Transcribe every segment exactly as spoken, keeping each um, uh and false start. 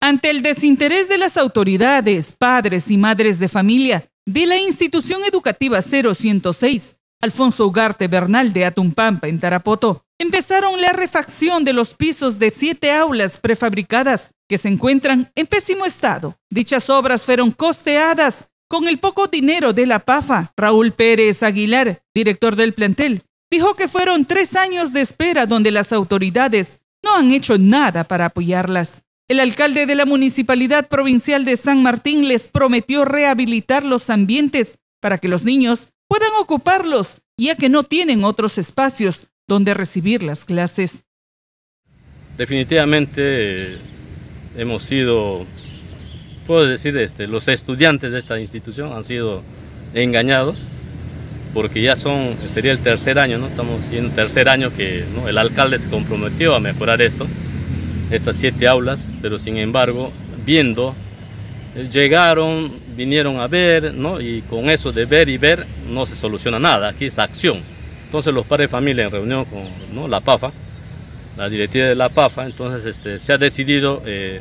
Ante el desinterés de las autoridades, padres y madres de familia de la institución educativa cero ciento seis, Alfonso Ugarte Bernal de Atumpampa, en Tarapoto, empezaron la refacción de los pisos de siete aulas prefabricadas que se encuentran en pésimo estado. Dichas obras fueron costeadas con el poco dinero de la PAFA. Raúl Pérez Aguilar, director del plantel, dijo que fueron tres años de espera donde las autoridades no han hecho nada para apoyarlas. El alcalde de la Municipalidad Provincial de San Martín les prometió rehabilitar los ambientes para que los niños puedan ocuparlos, ya que no tienen otros espacios donde recibir las clases. Definitivamente eh, hemos sido, puedo decir, este, los estudiantes de esta institución han sido engañados, porque ya son, sería el tercer año, ¿no? Estamos en el tercer año que, ¿no?, el alcalde se comprometió a mejorar esto, estas siete aulas, pero sin embargo, viendo, llegaron, vinieron a ver, ¿no?, y con eso de ver y ver no se soluciona nada, aquí es acción. Entonces los padres de familia en reunión con, ¿no?, la PAFA, la directiva de la PAFA, entonces este, se ha decidido eh,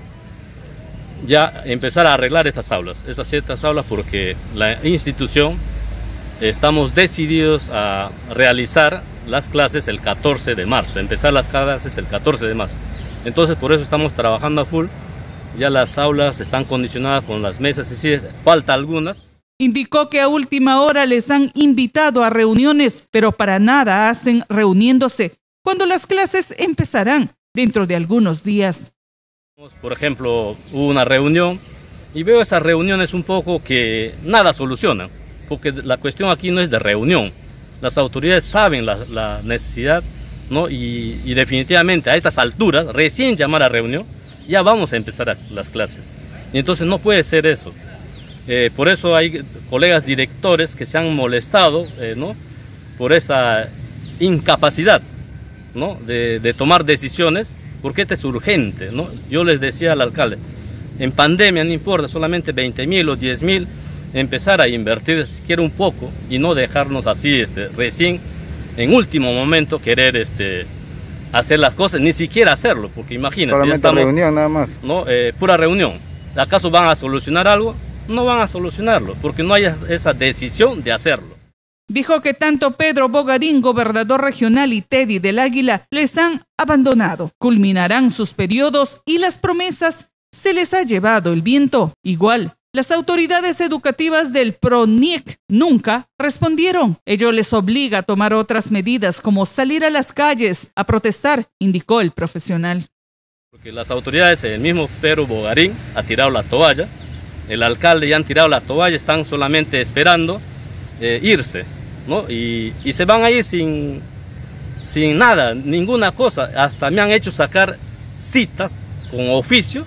ya empezar a arreglar estas aulas, estas siete aulas, porque la institución estamos decididos a realizar las clases el catorce de marzo, empezar las clases el catorce de marzo. Entonces por eso estamos trabajando a full, ya las aulas están condicionadas con las mesas y sillas, falta algunas. Indicó que a última hora les han invitado a reuniones, pero para nada hacen reuniéndose cuando las clases empezarán dentro de algunos días. Por ejemplo, hubo una reunión y veo esas reuniones un poco que nada solucionan, porque la cuestión aquí no es de reunión. Las autoridades saben la, la necesidad, ¿no? y, y definitivamente a estas alturas, recién llamar a reunión, ya vamos a empezar a, las clases. Y entonces no puede ser eso. Eh, por eso hay colegas directores que se han molestado, eh, ¿no?, por esa incapacidad, ¿no?, de, de tomar decisiones, porque esto es urgente, ¿no? Yo les decía al alcalde, en pandemia no importa, solamente veinte mil o diez mil, empezar a invertir siquiera un poco y no dejarnos así este, recién, en último momento, querer este, hacer las cosas, ni siquiera hacerlo, porque imagínate, solamente ya estamos, reunión nada más. ¿no? Eh, pura reunión. ¿Acaso van a solucionar algo? No van a solucionarlo, porque no hay esa decisión de hacerlo. Dijo que tanto Pedro Bogarín, gobernador regional, y Teddy del Águila les han abandonado. Culminarán sus periodos y las promesas se les ha llevado el viento. Igual, las autoridades educativas del PRONIEC nunca respondieron. Ello les obliga a tomar otras medidas como salir a las calles a protestar, indicó el profesional. Porque las autoridades, el mismo Pedro Bogarín ha tirado la toalla, el alcalde ya han tirado la toalla, están solamente esperando eh, irse, ¿no? Y, y se van a ir sin, sin nada, ninguna cosa. Hasta me han hecho sacar citas con oficio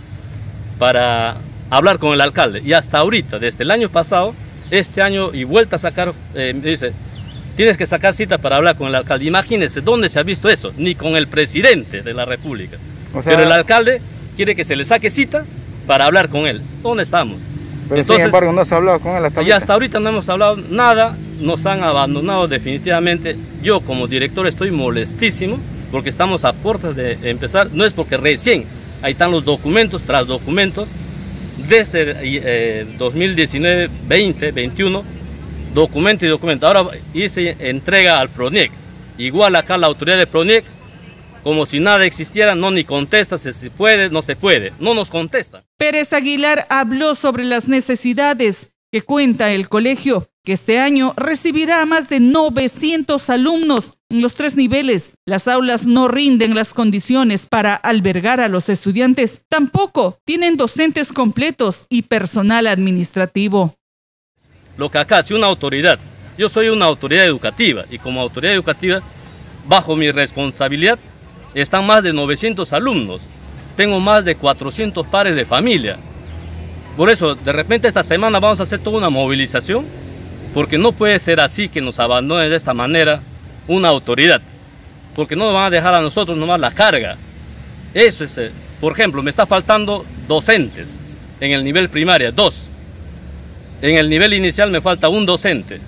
para hablar con el alcalde. Y hasta ahorita, desde el año pasado, este año y vuelta a sacar, eh, me dice, tienes que sacar cita para hablar con el alcalde. Imagínense, ¿dónde se ha visto eso? Ni con el presidente de la República. O sea, pero el alcalde quiere que se le saque cita para hablar con él. ¿Dónde estamos? Pero entonces, sin embargo no se ha hablado con él hasta ahorita. Y hasta ahorita no hemos hablado nada, nos han abandonado definitivamente. Yo como director estoy molestísimo porque estamos a puertas de empezar. No es porque recién, ahí están los documentos tras documentos, desde eh, dos mil diecinueve, veinte, veintiuno, documento y documento. Ahora hice entrega al PRONIEC. Igual acá la autoridad de PRONIEC, como si nada existiera, no ni contesta si se puede, no se puede, no nos contesta. Pérez Aguilar habló sobre las necesidades que cuenta el colegio, que este año recibirá a más de novecientos alumnos en los tres niveles. Las aulas no rinden las condiciones para albergar a los estudiantes, tampoco tienen docentes completos y personal administrativo. Lo que acá, si una autoridad, yo soy una autoridad educativa y como autoridad educativa, bajo mi responsabilidad, están más de novecientos alumnos, tengo más de cuatrocientos padres de familia. Por eso, de repente esta semana vamos a hacer toda una movilización, porque no puede ser así que nos abandone de esta manera una autoridad, porque no nos van a dejar a nosotros nomás la carga. Eso es, por ejemplo, me está faltando docentes en el nivel primaria, dos. En el nivel inicial me falta un docente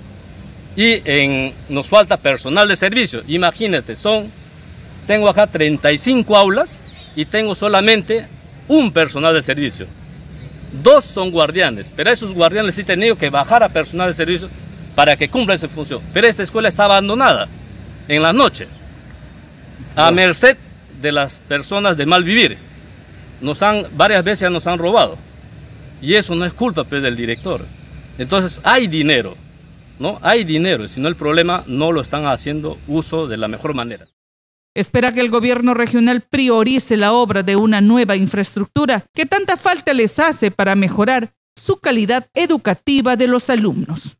y en, nos falta personal de servicio. Imagínate, son... Tengo acá treinta y cinco aulas y tengo solamente un personal de servicio. Dos son guardianes, pero esos guardianes sí han tenido que bajar a personal de servicio para que cumpla esa función. Pero esta escuela está abandonada en la noche, a merced de las personas de mal vivir. Nos han, varias veces nos han robado. Y eso no es culpa, pues, del director. Entonces hay dinero, ¿no? Hay dinero, si no el problema no lo están haciendo uso de la mejor manera. Espera que el gobierno regional priorice la obra de una nueva infraestructura que tanta falta les hace para mejorar su calidad educativa de los alumnos.